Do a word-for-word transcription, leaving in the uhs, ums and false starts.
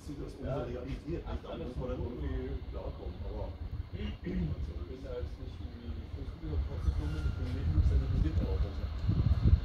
sich das unsere Realität. Ja, da muss man dann irgendwie klarkommen. Aber ich bin da jetzt nicht irgendwie versucht, trotzdem mit dem Leben, das ist ja nicht auch.